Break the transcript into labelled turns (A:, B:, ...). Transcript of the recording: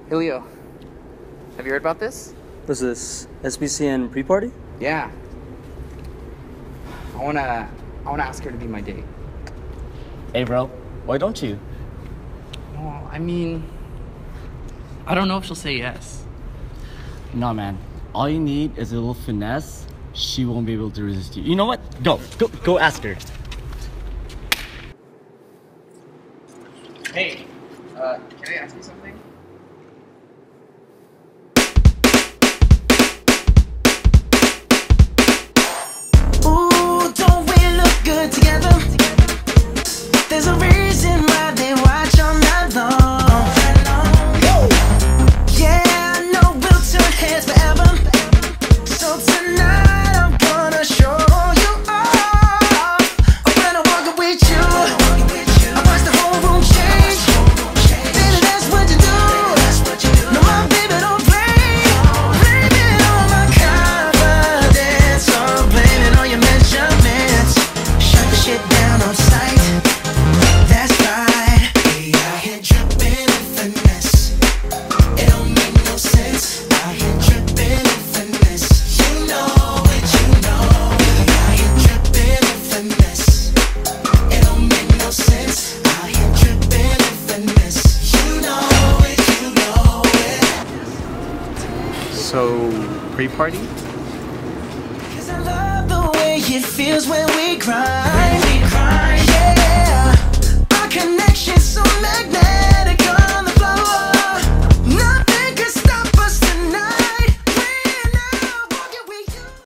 A: Hey Leo, have you heard about this?
B: What's this? SBCN pre-party?
A: Yeah. I wanna ask her to be my date.
C: Hey bro, why don't you?
A: Well, I mean, I don't know if she'll say yes.
C: Nah man, all you need is a little finesse. She won't be able to resist you. You know what? Go ask her.
A: Hey, can I ask you something?
D: Ooh, don't we look good together? There's a reason why they watch all night long. Yeah, I know we'll turn heads forever. So tonight I'm gonna show you off. When I walk up with you, I watch the whole room change. Baby, that's what you do. No, my baby, don't play. Blame it on my confidence, or blame it on your measurements. Shut the shit down on sight. That's right. We out here dripping in finesse. It don't make no sense. Out here dripping in finesse. You know it, you know. We out here dripping in finesse. It don't make no sense. Out here dripping in finesse. You know it, you know it.
B: So, pre-party?
D: 'Cause I love the way it feels when we grind.